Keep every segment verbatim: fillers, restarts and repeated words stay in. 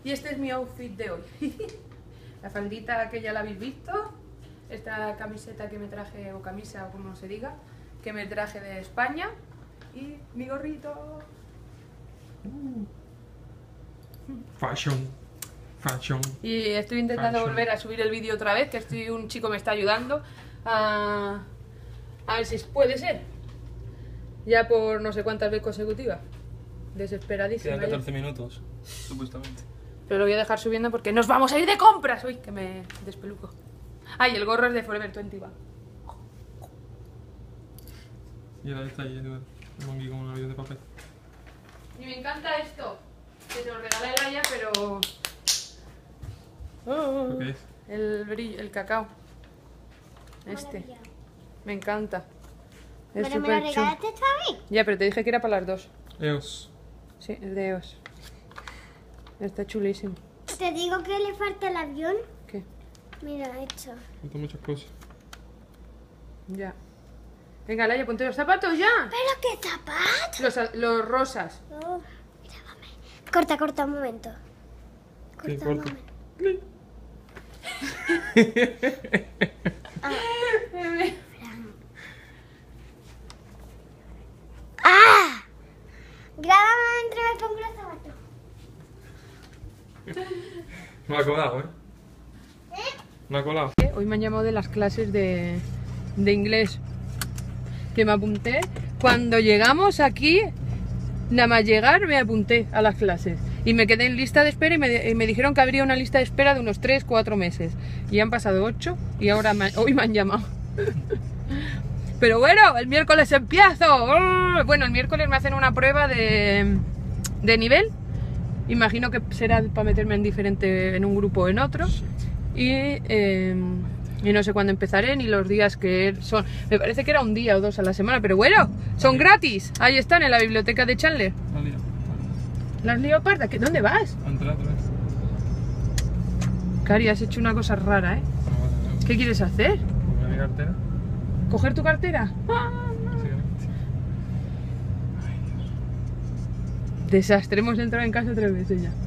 Y este es mi outfit de hoy. La faldita que ya la habéis visto, esta camiseta que me traje, o camisa o como se diga, que me traje de España, y mi gorrito. Uh. Fashion. Fashion. Y estoy intentando Fashion. volver a subir el vídeo otra vez, que estoy, un chico me está ayudando a, a ver si puede ser. Ya por no sé cuántas veces consecutivas. Desesperadísima. Quedan catorce minutos, supuestamente. Pero lo voy a dejar subiendo porque nos vamos a ir de compras. Uy, que me despeluco. Ay, el gorro es de Forever veintiuno. Y ahora está ahí, Eduardo. Un monkey con un avión de papel. Y me encanta esto. Que se lo regalé a Laia, pero... Oh, ¿Qué es? el brillo, el cacao. Este. Maravilla. Me encanta. Es ¿Pero me lo súper chulo. regalaste tú a mí? Ya, pero te dije que era para las dos. E O S. Sí, es de E O S. Está chulísimo. Te digo que le falta el avión. ¿Qué? Mira, esto. Faltan muchas cosas. Ya. Venga, Laia, ponte los zapatos ya. ¿Pero qué zapato? Los, a- los rosas. Oh, mira, mami. Corta, corta un momento. ¿Qué Corta un corta? momento. ¡Ah! Grábame mientras me pongo los zapatos. No ha colado, ¿eh? ¿Eh? No ha colado. Hoy me han llamado de las clases de, de inglés que me apunté. Cuando llegamos aquí, nada más llegar me apunté a las clases y me quedé en lista de espera y me, y me dijeron que habría una lista de espera de unos tres cuatro meses y han pasado ocho y ahora me, hoy me han llamado. Pero bueno, el miércoles empiezo. ¡Oh! Bueno, el miércoles me hacen una prueba de, de nivel. Imagino que será para meterme en diferente, en un grupo o en otro. Y, eh, y no sé cuándo empezaré ni los días que son. Me parece que era un día o dos a la semana, pero bueno, son gratis. Ahí están en la biblioteca de Chandler. No lío. Las leopardas, ¿qué? ¿Dónde vas? Ha entrado otra vez. Cari, has hecho una cosa rara, ¿eh? No, no, no. ¿Qué quieres hacer? Pongo mi cartera. ¿Coger tu cartera? Ah, Básicamente. desastre, hemos entrado en casa tres veces ya.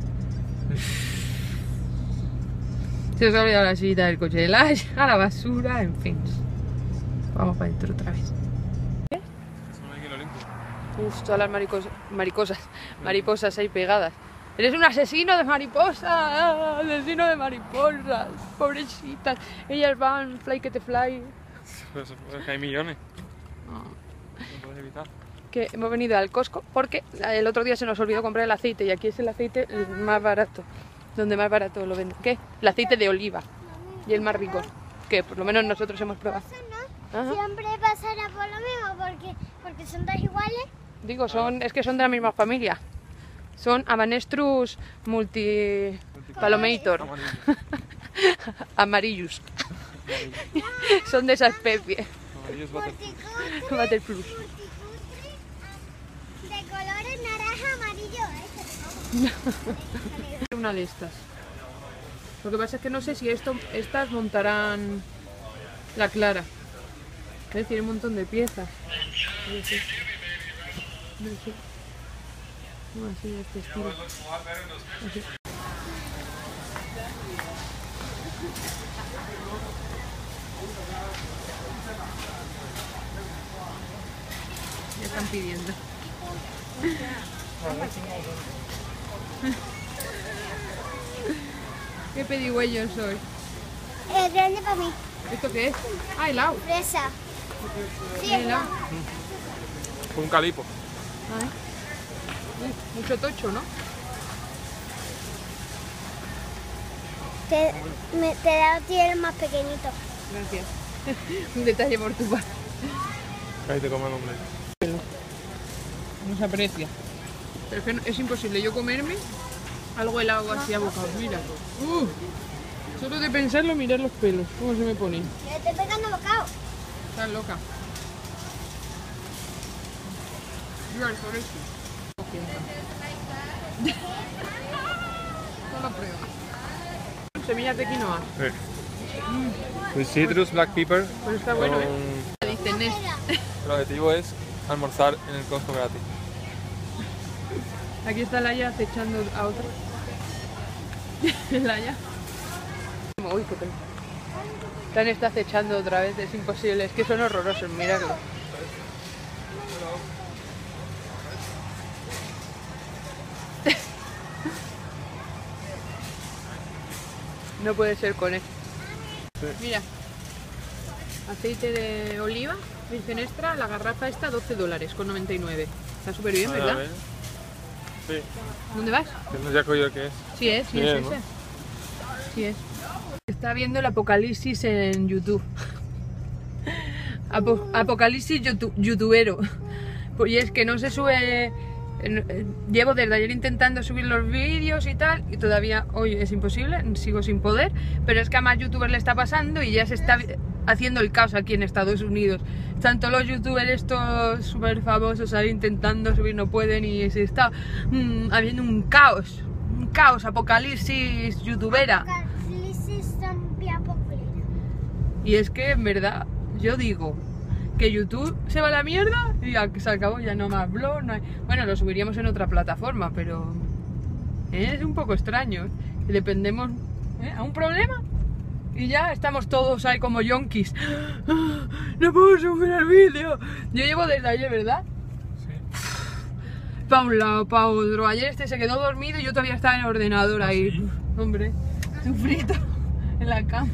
Se os ha olvidado la sillita del coche de Laia, a la basura, en fin. Vamos para adentro otra vez. Solo hay que lo limpio. Uf, todas las maricosas, maricosas, mariposas ahí pegadas. Eres un asesino de mariposas, asesino de mariposas, pobrecitas. Ellas van, fly que te fly. Pero eso, es que hay millones. No puedes evitar. Que hemos venido al Costco porque el otro día se nos olvidó comprar el aceite y aquí es el aceite el más barato, donde más barato lo venden. ¿Qué? El aceite de oliva y el más rico, que por lo menos nosotros hemos probado. ¿No? Ajá. Siempre pasará por lo mismo porque, porque son dos iguales. Digo, son, es que son de la misma familia. Son Amanestrus multi palomator Amarillo. amarillos. Son de esa especie. Amarillo es butter. Multicutri, Butter Plus. multicutri, de colores naranja, amarillo. Este, Una de estas. Lo que pasa es que no sé si esto, estas montarán la clara. ¿Ves? Tiene un montón de piezas. No sé. No sé. No, así de este estilo. Así. Ya están pidiendo. ¿Qué pedigüeño soy? Es grande para mí. ¿Esto qué es? Ah, helado. Fresa. Sí, ¿Qué helado? Un calipo. Ay. Uy, mucho tocho, ¿no? Te, me, te da a ti el más pequeñito. Gracias. Un detalle por tu parte. Ahí te comen completo. No se aprecia. Pero es que no- es imposible yo comerme algo helado así a bocados. Mira. Uh, solo de pensarlo, mirar los pelos. ¿Cómo se me ponen? Le estoy pegando bocado. Estás loca. You are crazy. No lo prueba. Semillas de quinoa. Sí. With citrus, black pepper. Pues está bueno, ¿eh? con- Dice Nest. El objetivo es almorzar en el Costco gratis. Aquí está Laia acechando a otro. Laia. Uy, qué pena. Tan está acechando otra vez, es imposible, es que son horrorosos, miradlo. No puede ser con él. Sí. Mira, aceite de oliva, virgen extra, la garrafa esta doce dólares con noventa y nueve. Está súper bien, ¿verdad? Sí. ¿Dónde vas? Que no sé yo qué es. Sí es, sí, sí es, ¿no? Ese. Sí es. Está viendo el apocalipsis en YouTube. Apo apocalipsis YouTube, youtubero. Y es que no se sube. Llevo desde ayer intentando subir los vídeos y tal, y todavía hoy es imposible, sigo sin poder, pero es que a más youtubers le está pasando y ya se está haciendo el caos aquí en Estados Unidos. Están todos los youtubers estos súper famosos ahí intentando subir, no pueden, y se está mmm, habiendo un caos, un caos, apocalipsis youtubera. Apocalipsis zombie apocalipsis. Y es que en verdad, yo digo que YouTube se va a la mierda y ya se acabó, ya no más blog, no hay... Bueno, lo subiríamos en otra plataforma, pero es un poco extraño, que dependemos ¿eh? a un problema y ya estamos todos ahí como yonkis. No puedo subir el vídeo. Yo llevo desde ayer, ¿verdad? Sí. Pa' un lado, pa' otro. Ayer este se quedó dormido y yo todavía estaba en el ordenador ahí. ¿Sí? Hombre, sufrito en la cama.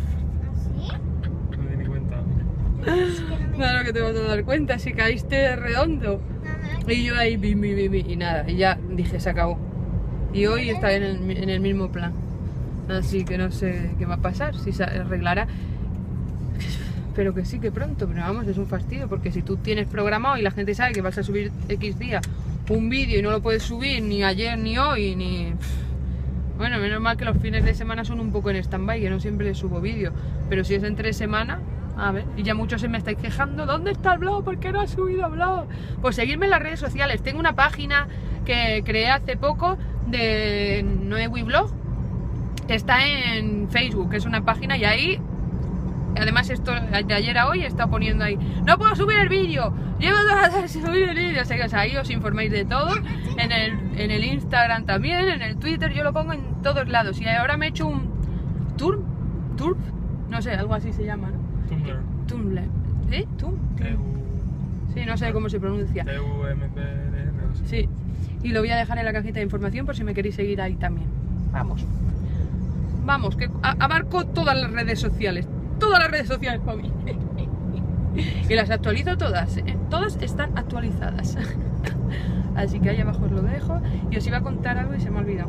Claro que te vas a dar cuenta si caíste redondo. Y yo ahí bim, bim, bim, y nada, y ya dije se acabó. Y hoy está en el, en el mismo plan. Así que no sé qué va a pasar, si se arreglará. Pero que sí, que pronto, pero vamos, es un fastidio, porque si tú tienes programado y la gente sabe que vas a subir X día un vídeo y no lo puedes subir ni ayer ni hoy, ni... Bueno, menos mal que los fines de semana son un poco en stand-by, que no siempre les subo vídeo. Pero si es entre semana... A ver, y ya muchos se me estáis quejando, ¿dónde está el blog? ¿Por qué no has subido blog? Pues seguirme en las redes sociales. Tengo una página que creé hace poco de Noewi Blog, que está en Facebook, que es una página, y ahí, además esto de ayer a hoy he estado poniendo ahí, no puedo subir el vídeo, llevo dos horas sin subir el vídeo, o sea, que ahí os informáis de todo, en el, en el Instagram también, en el Twitter, yo lo pongo en todos lados, y ahora me he hecho un tour, tour, no sé, algo así se llama, ¿no? Tumblr. Tumblr. ¿Sí? ¿Tum? Sí, no sé cómo se pronuncia. T U M P L, no sé. Sí. Y lo voy a dejar en la cajita de información por si me queréis seguir ahí también. Vamos. Vamos, que abarco todas las redes sociales. Todas las redes sociales para mí. Y las actualizo todas. ¿eh? Todas están actualizadas. Así que ahí abajo os lo dejo. Y os iba a contar algo y se me ha olvidado.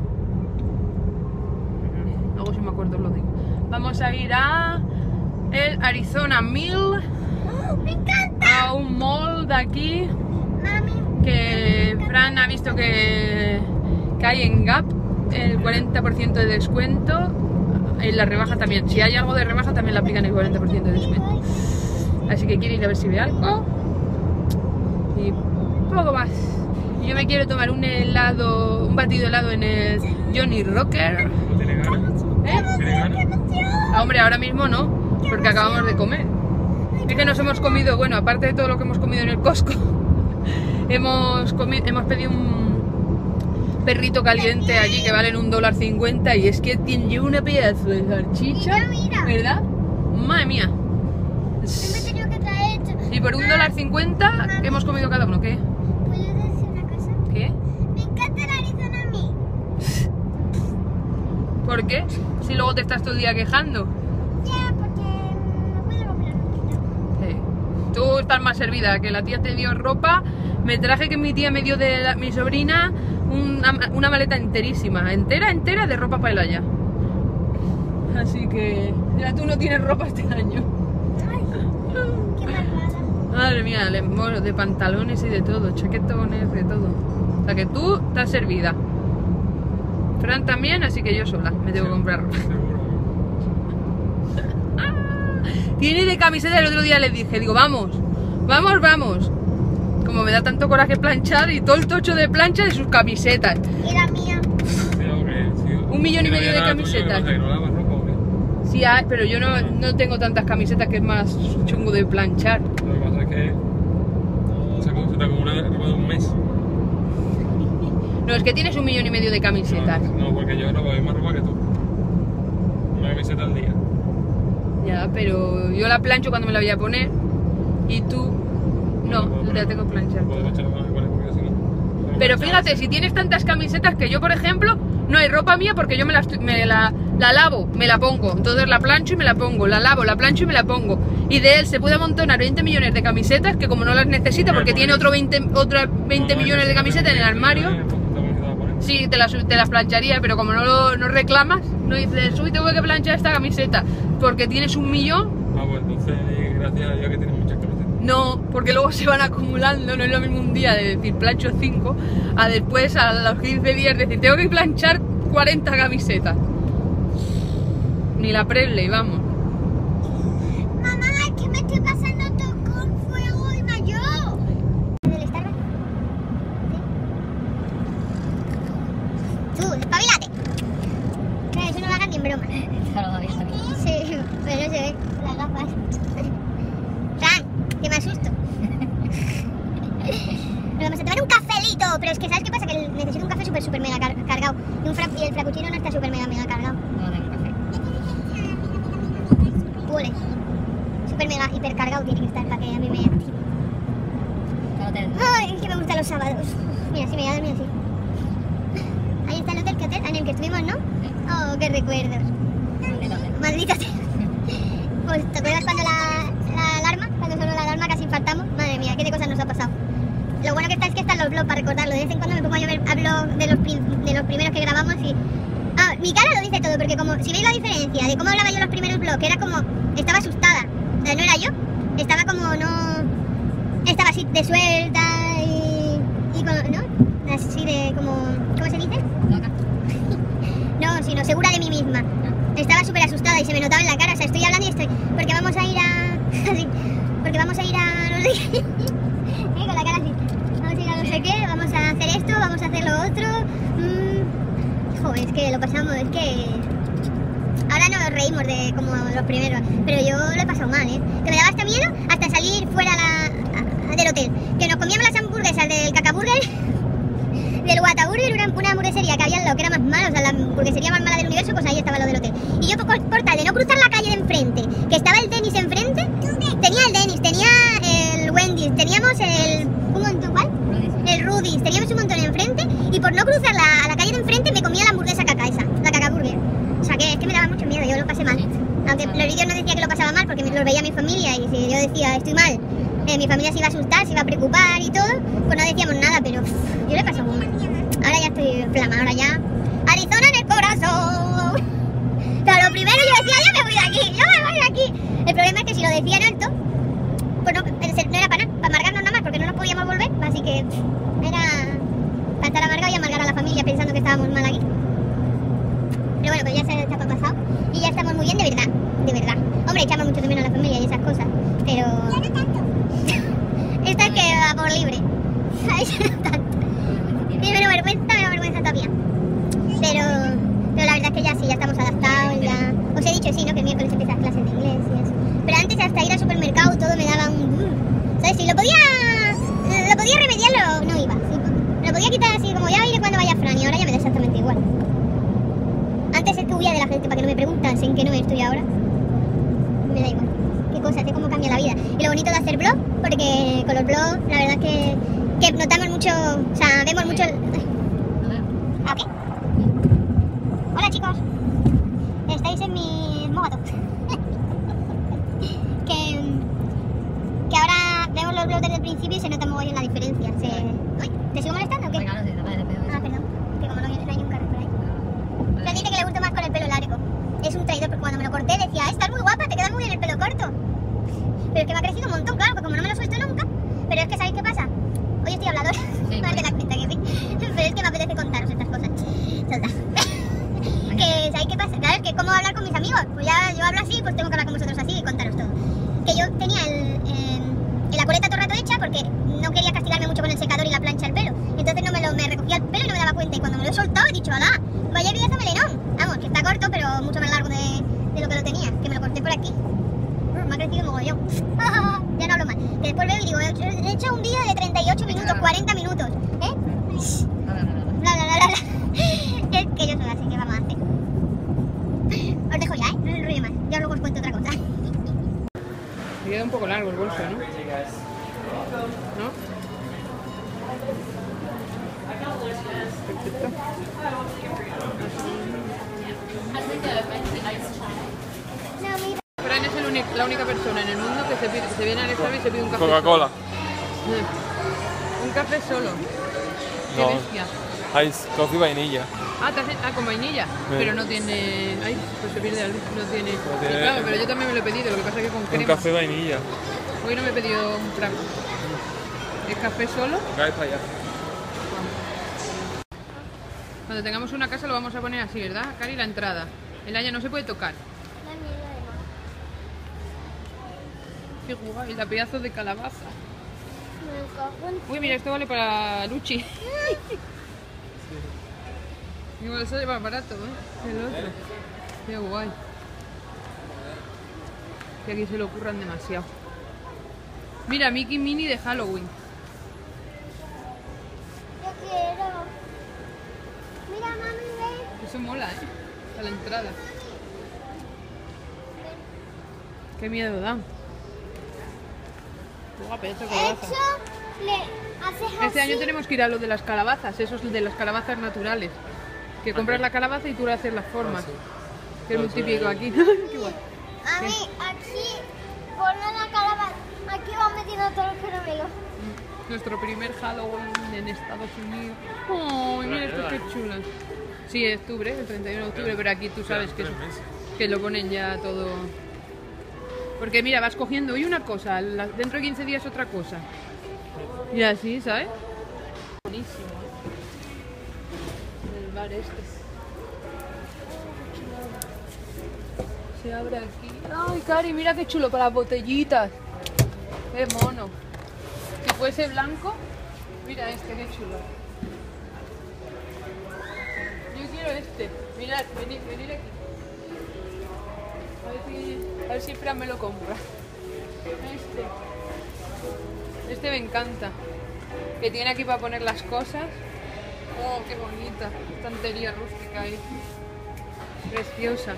Luego si me acuerdo os lo digo. Vamos a ir a... el Arizona Mill, Oh, me encanta. a un mall de aquí Mami. que Fran ha visto que, que hay en Gap el cuarenta por ciento de descuento, en la rebaja también, si hay algo de rebaja también le aplican el cuarenta por ciento de descuento, así que quiero ir a ver si ve algo y poco más. Y yo me quiero tomar un helado, un batido helado en el Johnny Rocker. ¿No tiene ganas? ¿Eh? ¿Tiene ganas? Ah, hombre, ahora mismo no, porque acabamos de comer. Es que nos hemos comido, bueno, aparte de todo lo que hemos comido en el Costco, hemos, comido, hemos pedido un perrito caliente allí que valen un dólar cincuenta y es que tiene una pedazo de salchicha, ¿verdad? Madre mía. Y por un dólar cincuenta hemos comido cada uno, ¿qué? ¿Puedo decir una cosa? ¿Qué? Me encanta el Arizona a mí. ¿Por qué? Si luego te estás todo el día quejando. Ya, porque no puedo comprar un Sí. Tú estás más servida, que la tía te dio ropa. Me traje que mi tía me dio de la- mi sobrina una, una maleta enterísima, entera, entera de ropa para ella. Así que ya tú no tienes ropa este año. Ay, qué malvada. Madre mía, le- bueno, de pantalones y de todo, chaquetones, de todo. O sea que tú estás servida. Fran también, así que yo sola me tengo que comprar ropa. Seguro. Tiene de camiseta, el otro día le dije, digo, vamos, vamos, vamos. Como me da tanto coraje planchar y todo el tocho de plancha de sus camisetas. Y la mía. Sí, algo que, sí. Un millón y Si no medio de llega la tuya, camisetas. ¿qué pasa, que no lavas ropa o qué? Sí hay, pero yo no, no tengo tantas camisetas, que es más chungo de planchar. Lo que pasa es que se te acumula ropa de un mes. No, es que tienes un millón y medio de camisetas. No, no, porque yo robo más ropa que tú. Una camiseta al día. Ya, pero yo la plancho cuando me la voy a poner y tú no, puedo la poner- tengo planchada. Puedo echarlo más igual porque si no. no Pero me fíjate, si tienes tantas camisetas que yo, por ejemplo, no hay ropa mía porque yo me la, estoy- me la, la lavo, me la pongo. Entonces la plancho y me la pongo, la lavo, la plancho y me la pongo. Y de él se puede amontonar veinte millones de camisetas que como no las necesita No, porque pues, tiene otro veinte, otras veinte No, no, millones que de si no camisetas en el tengo armario, veinte millones, pues, ¿te vas a poner? sí, te las, te las plancharía, pero como no lo no reclamas, no dices, uy, tengo que planchar esta camiseta porque tienes un millón. Ah, pues entonces, gracias a Dios que tienes muchas camisetas. No, porque luego se van acumulando, no es lo mismo un día de decir plancho cinco a después a los quince días decir tengo que planchar cuarenta camisetas. Ni la Presley, vamos. Mamá, es que me estoy pasando todo con fuego y mayor. ¿Del Starbucks? ¿Sí? Tú, espabilate. Claro, eso no lo hagan ni en broma. Sí, pero no se ve las gafas. Fran, que me asusto. Nos vamos a tomar un cafelito, pero es que ¿sabes qué pasa? Que necesito un café súper, súper mega car cargado. Y, un fra y el frappuccino no está súper mega mega cargado. No tengo café. Pule. Súper mega hiper cargado tiene que estar para que a mí me... Todo te- Ay, que me gustan los sábados. Mira, sí, me voy a dormir así. Ahí está el hotel, ¿qué hotel? Ah, en el que estuvimos, ¿no? Oh, qué recuerdos. Maldito sea. Maldito sea. Pues, ¿te acuerdas cuando la, la alarma? Cuando sonó la alarma casi infartamos. Madre mía, qué de cosas nos ha pasado. Lo bueno que está es que están los vlogs para recordarlo. De vez en cuando me pongo a ver a vlog de los, prim- de los primeros que grabamos y... Ah, mi cara lo dice todo, porque como... Si veis la diferencia de cómo hablaba yo en los primeros vlogs, era como... Estaba asustada. O sea, no era yo. Estaba como no... Estaba así de suelta y... Y como... ¿No? Así de como... ¿Cómo se dice? Loca. No, sino segura de mí misma. Estaba súper asustada y se me notaba en la cara. O sea, estoy hablando y estoy... Porque vamos a ir a... Así. Porque vamos a ir a... No sé qué. Eh, con la cara así. Vamos a ir a no sé qué, vamos a hacer esto, vamos a hacer lo otro. Mm. Joder, es que lo pasamos, es que... Ahora nos reímos de como los primeros, pero yo lo he pasado mal, ¿eh? Que me daba hasta miedo hasta salir fuera la, a- del hotel. Que nos comíamos las hamburguesas del Cacaburger, del Whataburger, una, una hamburguesería que había al lado, que era más mala, o sea, la hamburguesería más mala del universo, pues ahí estaba lo del hotel. Y yo, por, por tal de no cruzar la calle de enfrente, que estaba el Dennis enfrente, tenía el Dennis, tenía el Wendy's, teníamos el... ¿Un montón cuál? El Rudy's, teníamos un montón enfrente y por no cruzar la, a la calle de enfrente me comía la hamburguesa caca esa, la Cacaburger. O sea que es que me daba mucho miedo, yo lo pasé mal. Aunque los vídeos no decía que lo pasaba mal porque los veía mi familia y si yo decía estoy mal, eh, mi familia se iba a asustar, se iba a preocupar y todo, pues no decíamos nada, pero uff, yo lo he pasado muy mal. Ahora ya estoy flama, ahora ya... Arizona en el corazón. Pero lo primero yo decía, yo me voy de aquí, yo me voy de aquí. El problema es que si lo decía en alto, pues no, no era para nada, para amargarnos nada más porque no nos podíamos volver, así que pff, era para estar amargado y amargar a la familia pensando que estábamos mal aquí. Pero bueno, pues ya se está pasado y ya estamos muy bien de verdad, de verdad. Hombre, echamos mucho de menos a la familia y esas cosas, pero... Ya no tanto. Esta es que va por libre. Ay, ya no tanto. Tiene menos vergüenza, menos vergüenza todavía. Pero, pero la verdad es que ya sí, ya estamos adaptados, ya... Os he dicho, sí, ¿no? Que el miércoles empiezan clases de inglés y eso. Pero antes hasta ir al supermercado todo me daba un... ¿Sabes? Si lo podía... Lo podía remediar, lo, no iba. Si lo podía quitar así, como ya iré cuando vaya Fran y ahora ya me da exactamente igual. Antes es que huía de la gente para que no me preguntasen en qué no estoy ahora. Me da igual. Qué cosas, de cómo cambia la vida. Y lo bonito de hacer blog, porque con los blogs la verdad es que, que notamos mucho, o sea, vemos mucho... Ok. Hola chicos. Estáis en mi moto. que, que ahora vemos los blogs desde el principio y se nota muy bien la diferencia. Se... Uy, ¿te sigo molestando o qué? Venga, no sé, no vale, pero- Ah, perdón. Que como no, no hay un carro por ahí. Pero dice que le gusta más con el pelo largo. Es un traidor porque cuando me lo corté decía, estás muy guapa, te queda muy bien el pelo corto. Pero es que me ha crecido un montón, claro, porque como no me lo suelto nunca. Pero es que ¿sabéis qué pasa? Hoy estoy habladora. Sí, No es de la cuenta que sí. Pero es que me apetece contaros estas cosas. Solta. Que ¿sabéis qué pasa? Claro, es que cómo hablar con mis amigos. Pues ya yo hablo así, pues tengo que hablar con vosotros así y contaros todo. Que yo tenía el, eh, la coleta todo el rato hecha porque no quería castigarme mucho con el secador y la plancha del pelo. Entonces no me lo me recogía el pelo y no me daba cuenta. Y cuando me lo he soltado he dicho, ¡alá! Vaya vida ese melenón. Vamos, que está corto, pero mucho más largo de, de lo que lo tenía. Que me lo corté por aquí. Uh, me ha crecido mogollón. Ya no hablo más. Que después veo y digo, he hecho, he hecho un día de treinta y ocho minutos, cuarenta minutos. ¿Eh? No, no, no, no. Bla, bla, traigo el bolso, ¿no? ¿No? Perfecto. No, mira. Fran es el único, la única persona en el mundo que se, pide, se viene al Starbucks y se pide un café Coca-Cola. solo. Un café solo. Qué No. bestia. Ice coffee vainilla. Ah, te hace- ah, con vainilla. Sí. Pero no tiene... Ay, pues se pierde la luz. No tiene... tiene- Sí, claro, pero yo también me lo he pedido. Lo que pasa es que con Un crema. café vainilla. Hoy no me he pedido un franco. ¿Es café solo? Cae para allá. Cuando tengamos una casa lo vamos a poner así, ¿verdad? Cari, la entrada. El año no se puede tocar. Da miedo además. Qué guay, la pedazo de calabaza. Me cago en... Uy, mira, esto vale para Luchi. Igual eso lleva barato, ¿eh? El otro. Qué guay. Que aquí se lo ocurran demasiado. Mira, Mickey Mini de Halloween. Yo quiero. Mira, mami, ve. Eso mola, ¿eh? A la entrada. Qué miedo da. Buah, pedazo de calabaza. Eso le haces así. Este año tenemos que ir a lo de las calabazas, esos de las calabazas naturales. Que compras la calabaza y tú le haces las formas. Que es muy típico aquí. Qué guay. A mí, aquí, ponen la calabaza. Aquí van metiendo todos los caramelos. Nuestro primer Halloween en Estados Unidos. ¡Ay, mira esto qué chulas! Sí, es octubre, el treinta y uno de octubre, pero aquí tú sabes que, que lo ponen ya todo... Porque mira, vas cogiendo hoy una cosa, la- dentro de quince días otra cosa. Y así, ¿sabes? Buenísimo, ¿eh? El bar este. Se abre aquí. ¡Ay, Cari, mira qué chulo para las botellitas! ¡Qué mono! Si fuese blanco, mira este, qué chulo. Yo quiero este. Mirad, venid, venid aquí. A ver si, a ver si Fran me lo compra. Este. Este me encanta. Que tiene aquí para poner las cosas. Oh, qué bonita. Estantería rústica ahí. Preciosa.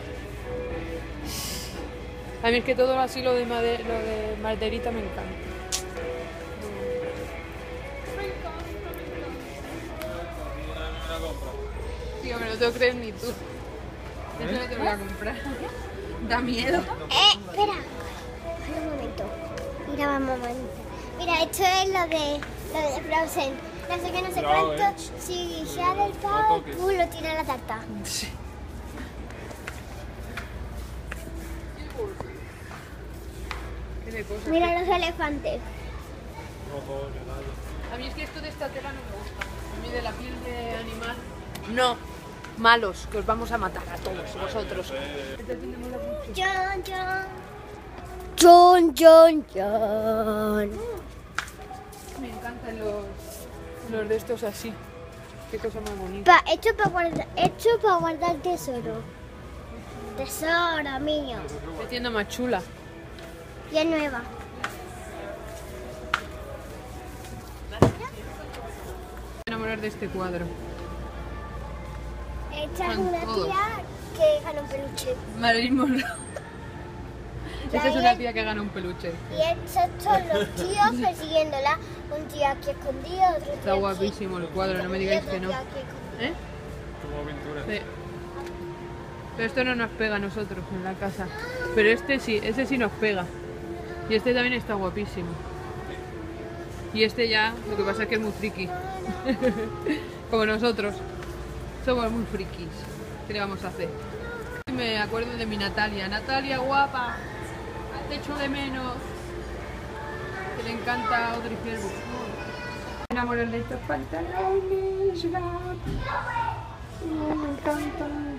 A mí es que todo así lo de, made- lo de maderita me encanta. Tío, me lo tengo que creer ni tú. Eso no te lo voy a comprar. Da miedo. Eh, espera. Espera un momento. Mira, vamos un momento. Mira, esto es lo de, lo de Frozen. No sé qué, no sé Bravo, cuánto. eh. Si se abre el pavo, toques. tú lo tiras a la tarta. Sí. Qué de cosas. Mira los elefantes. A mí es que esto de esta tela no me gusta. A mí de la piel de animal. No. Malos, que os vamos a matar a todos vosotros. Este tiene mola mucho. John, John. John, John, John. Me encantan los, los de estos así. Qué cosa más bonita. Pa, esto para guardar, esto para guardar tesoro. Tesoro mío. Qué tienda más chula. Y es nueva. Me voy a enamorar de este cuadro. Esta es Están una todos. tía que gana un peluche. Marilyn Monroe. Esta es Ya, una ya. tía que gana un peluche. Y estos son los tíos persiguiéndola. Un tío aquí escondido, otro tío Está aquí. guapísimo el cuadro, no me Y digáis otro que no. tío aquí escondido. ¿Eh? Como pintura. Sí. Pero esto no nos pega a nosotros en la casa. Pero este sí, ese sí nos pega. Y este también está guapísimo. Y este ya, lo que pasa es que es muy friki. Como nosotros. Somos muy frikis. ¿Qué le vamos a hacer? Me acuerdo de mi Natalia. Natalia, guapa. Te echo de menos. Que le encanta Audrey Hepburn. Me enamoré de estos pantalones. Gab. Oh, me encantan.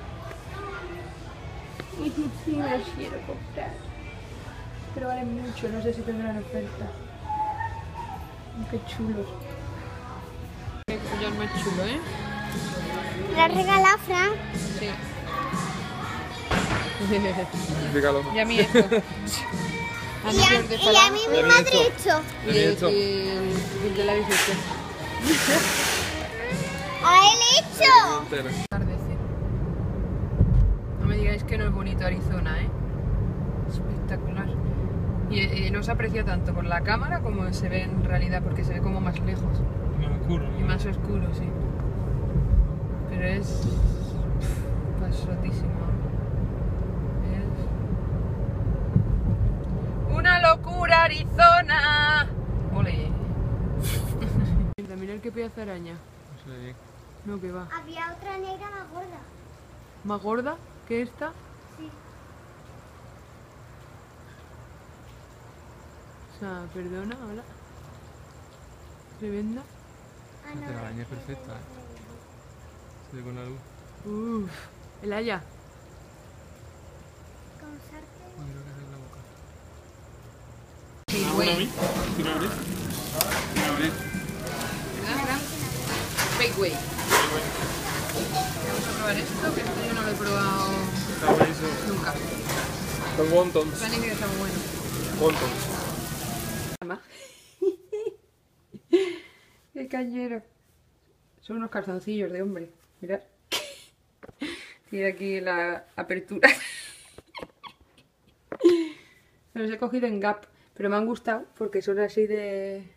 Y sí, sí, me los quiero comprar. Pero valen mucho, no sé si tendrán oferta. Qué chulos. Qué collar más chulo, ¿eh? La regala Fran. Sí. Explícalo. Y a mí esto. A mí Y a, los de y a mí Falange. mi mí madre esto. esto. Y A mí el, esto. y el, el de la bici. A él hecho. Entera. Atardecer. No me digáis que no es bonito Arizona, ¿eh? Espectacular. Y eh, no se aprecia tanto por la cámara como se ve en realidad, porque se ve como más lejos Más oscuro, y ¿no? más oscuro, sí. Pero es pasotísimo. Es una locura, Arizona. Ole. Mira qué pedazo de araña. No se ve bien. No, que va. Había otra negra más gorda. ¿Más gorda que esta? Sí. O sea, perdona, hola. Tremenda. Ah, Esta araña es perfecta, ¿eh? Se ve con la luz. Uff, el haya. Con sartén. Mira lo que hace en la boca. Sí, ¿Ah, güey. una a mí? ¿Una a abrir? ¿Una a abrir? ¿Verdad, Fran? Fake way. Vamos a probar esto, que esto yo no lo he probado Está buenísimo. nunca. Son wontons. Fran dice que está muy bueno. Wontons. Qué cañero. Son unos calzoncillos de hombre. Mirad. Tiene aquí la apertura. Los he cogido en Gap, pero me han gustado porque son así de...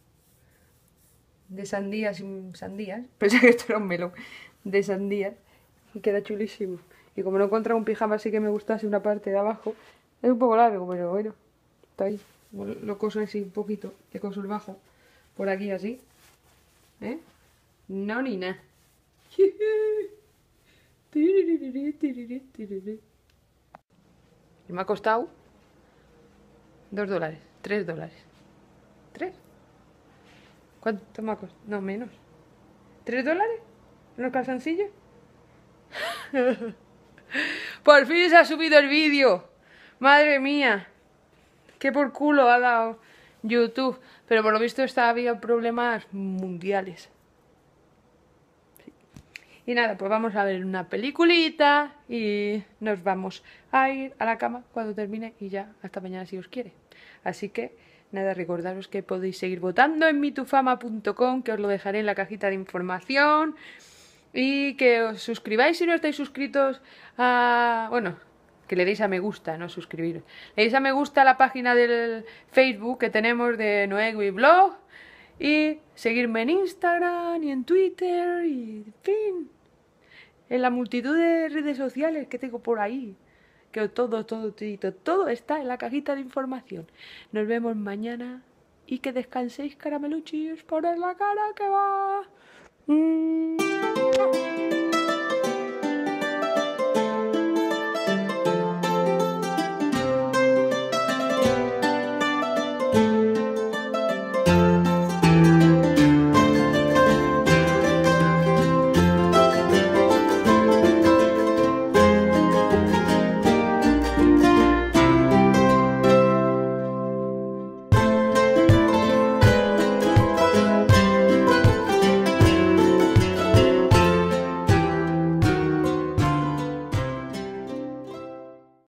de sandías sin sandías. Pensé que esto era un melón. De sandías. Y queda chulísimo. Y como no he encontrado un pijama así que me gustase una parte de abajo, es un poco largo, pero bueno, está ahí. Lo coso así un poquito, le coso el bajo por aquí así. ¿Eh? No ni nada. Y me ha costado dos dólares, tres dólares. ¿Tres? ¿Cuánto me ha costado? No, menos. ¿Tres dólares? ¿Unos calzoncillos? Por fin se ha subido el vídeo. Madre mía. Qué por culo ha dado YouTube. Pero por lo visto está, había problemas mundiales. Sí. Y nada, pues vamos a ver una peliculita y nos vamos a ir a la cama cuando termine y ya hasta mañana si os quiere. Así que nada, recordaros que podéis seguir votando en mitufama punto com, que os lo dejaré en la cajita de información. Y que os suscribáis si no estáis suscritos a... Bueno, que le deis a me gusta, no suscribiros. Le deis a me gusta a la página del Facebook que tenemos de Noegui Blog. Y seguirme en Instagram y en Twitter y en fin. En la multitud de redes sociales que tengo por ahí. Que todo, todo, todo, todo está en la cajita de información. Nos vemos mañana y que descanséis, carameluchis, por la cara que va. Mm.